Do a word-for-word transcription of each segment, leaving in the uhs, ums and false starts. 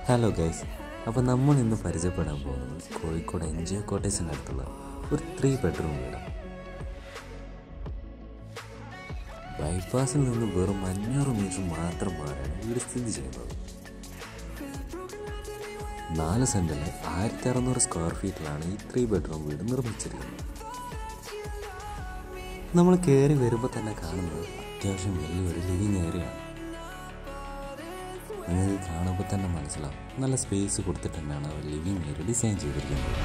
Hello guys, അപ്പോൾ നമ്മൾ ഇന്ന് പരിചയപ്പെടാൻ പോകുന്നത് കോഴിക്കോട് എൻ ജി ഒ ക്വാർട്ടേഴ്സിൻ്റെ അടുത്തുള്ള ഒരു ത്രീ ബെഡ്റൂം വീടാണ്. ബൈപ്പാസിൽ നിന്ന് വെറും അഞ്ഞൂറ് മീറ്റർ മാത്രം മാറിയാണ് വീട് സ്ഥിതി ചെയ്യുന്നത്. നാല് സെൻറ്റിലെ ആയിരത്തി അറുന്നൂറ് സ്ക്വയർ ഫീറ്റിലാണ് ഈ ത്രീ ബെഡ്റൂം വീട് നിർമ്മിച്ചിരിക്കുന്നത്. നമ്മൾ കയറി വരുമ്പോൾ തന്നെ കാണുന്നത് അത്യാവശ്യം വലിയൊരു ലിവിങ് ഏരിയ ആണ്. നിങ്ങൾക്ക് കാണുമ്പോൾ തന്നെ മനസ്സിലാവും, നല്ല സ്പേസ് കൊടുത്തിട്ട് തന്നെയാണ് അവർ ലിവിങ് ഏരിയ ഡിസൈൻ ചെയ്തിരിക്കുന്നത്.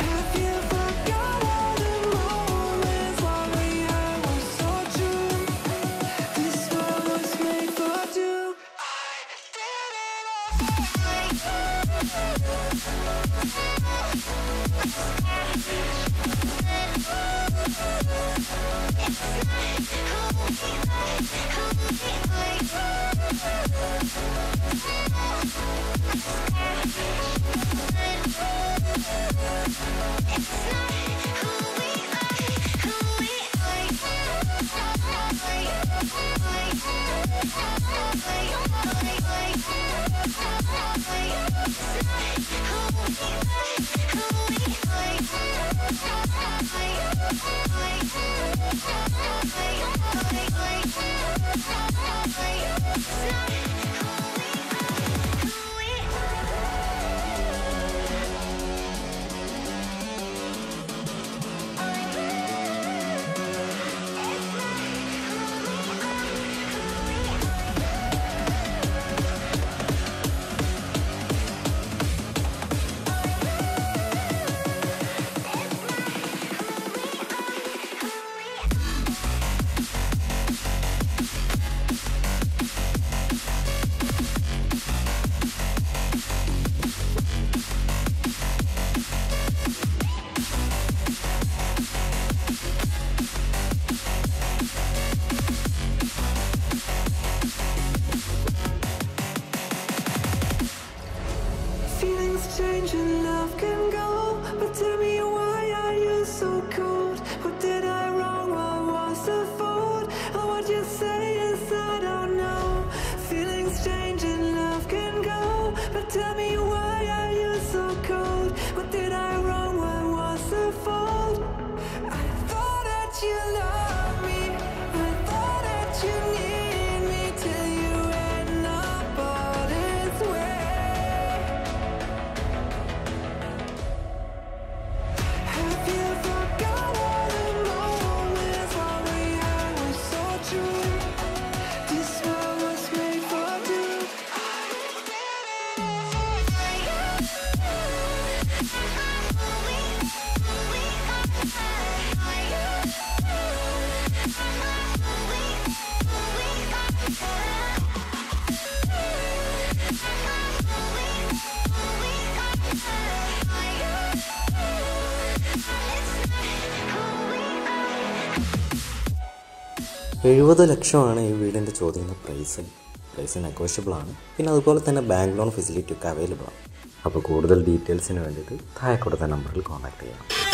Change and love can go, but tell me why are you so cold? What did I wrong? What was the fault? Or what you say is I don't know. Feelings change and love can go, but tell me why are you so cold? What did I wrong? What was the fault? I thought that you loved me, I thought that you need me till you end up all this way. എഴുപത് ലക്ഷമാണ് ഈ വീടിൻ്റെ ചോദിക്കുന്ന price. Price negotiable ആണ്. പിന്നെ അതുപോലെ തന്നെ bank loan facility ഒക്കെ അവൈലബിൾ ആണ്. അപ്പോൾ കൂടുതൽ ഡീറ്റെയിൽസിന് വേണ്ടിയിട്ട് താഴെ കൊടുത്ത നമ്പറിൽ കോൺടാക്ട് ചെയ്യാം.